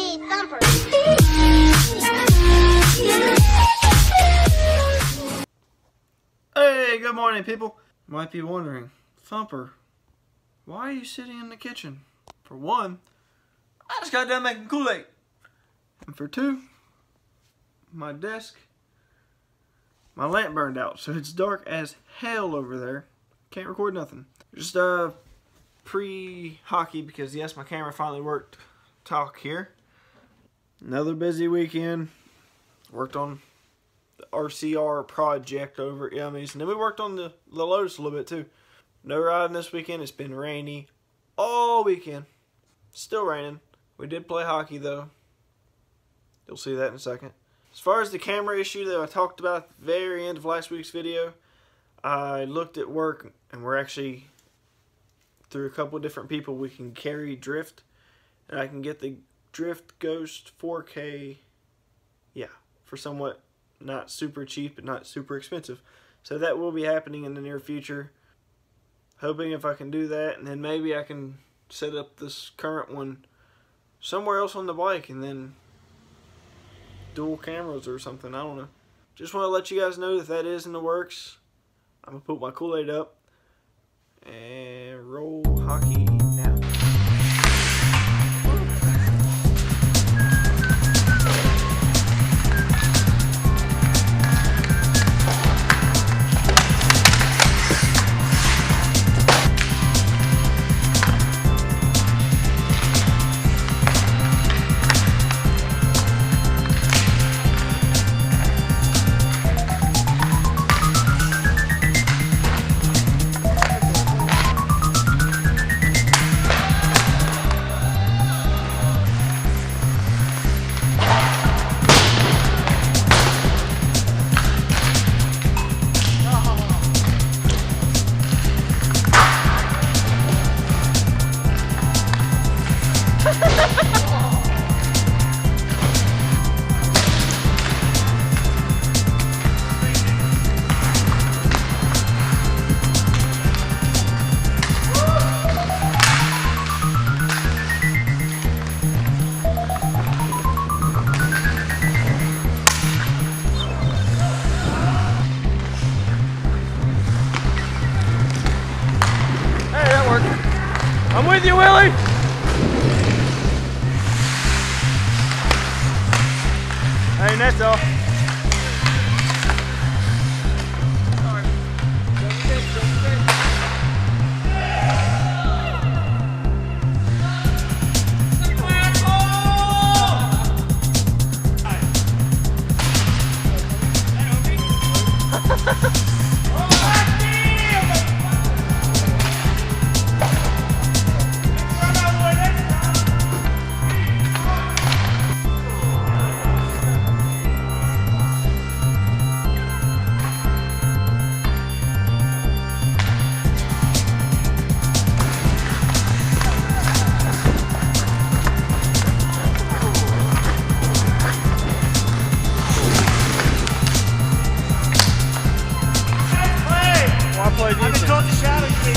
me, Thumper. Hey, good morning, people. You might be wondering, Thumper, why are you sitting in the kitchen? For one, I just got done making Kool-Aid. And for two, my desk, my lamp burned out, so it's dark as hell over there. Can't record nothing. Just pre-hockey, because yes, my camera finally worked. Talk here. Another busy weekend. Worked on the RCR project over at Yummy's, and then we worked on the Lotus a little bit too. No riding this weekend. It's been rainy all weekend. Still raining. We did play hockey though. You'll see that in a second. As far as the camera issue that I talked about at the very end of last week's video, I looked at work, and we're actually, through a couple of different people, we can carry drift, and I can get the Drift Ghost 4K, yeah, for somewhat not super cheap but not super expensive. So that will be happening in the near future. Hoping if I can do that, and then maybe I can set up this current one somewhere else on the bike and then dual cameras or something. I don't know. Just want to let you guys know that that is in the works. I'm going to put my Kool-Aid up and roll hockey now. I'm with you, Willie! Hey, that's all. I've been told to shadow you.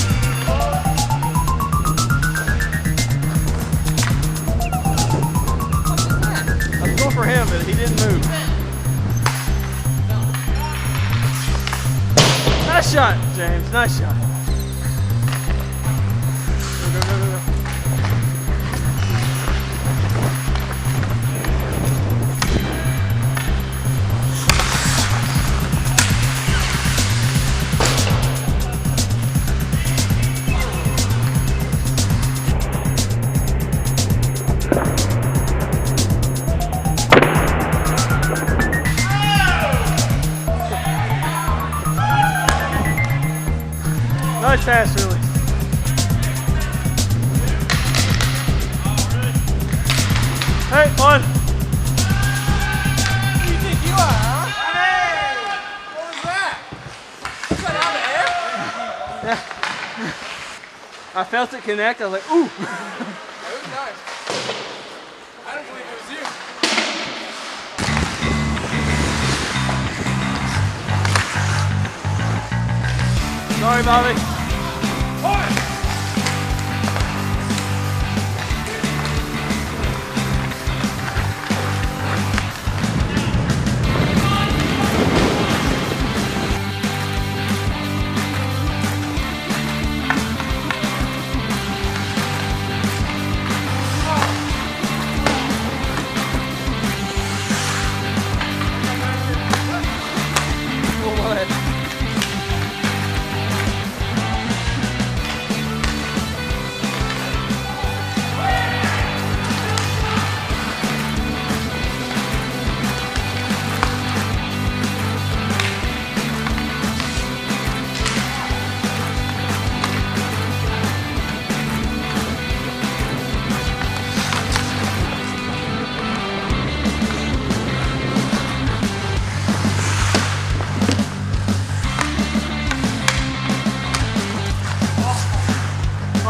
I was going for him, but he didn't move. Nice shot, James. Nice shot. Go, go, go, go, go. Nice pass, really. Hey, one. Who do you think you are, huh? Hey! What was that? Was that out of air? Yeah. I felt it connect. I was like, ooh. That was nice. I don't believe it was you. Sorry, Bobby.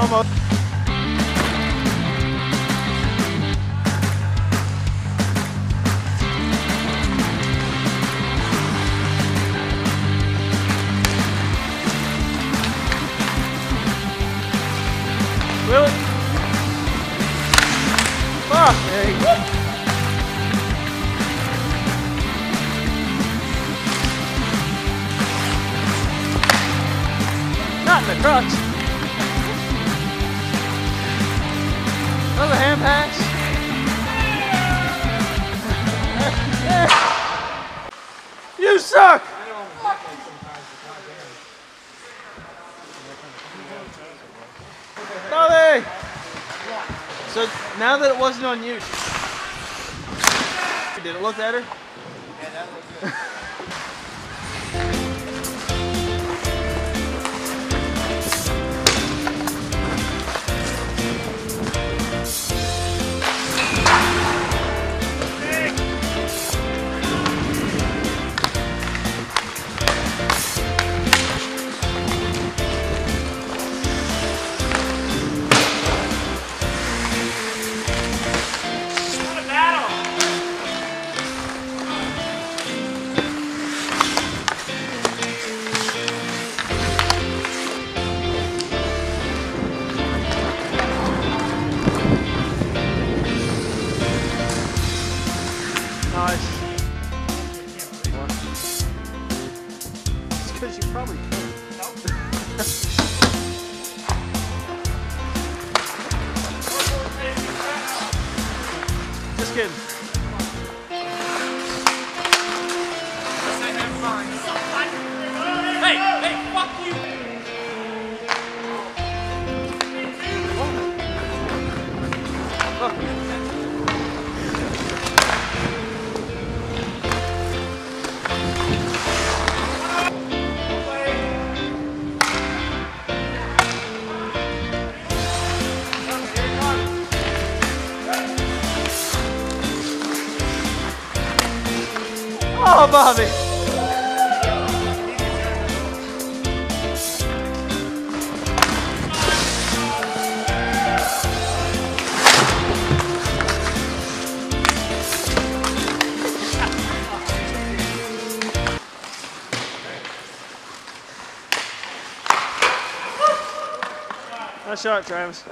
Almost. Really? Fuck me. Not in the crutch. Another hand pass. You suck! Dolly! So now that it wasn't on you, did it look better? Yeah, that looks good. Nice. It's because you probably could. Just kidding. Hey, hey, fuck you! Fuck you. Oh, Bobby! Nice shot, Travis.